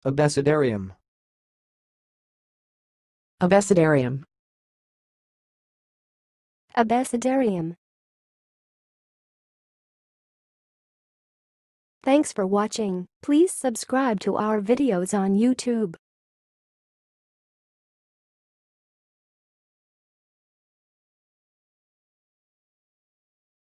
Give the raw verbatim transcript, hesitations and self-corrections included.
Abecedarium. Abecedarium. Abecedarium. Thanks for watching. Please subscribe to our videos on YouTube.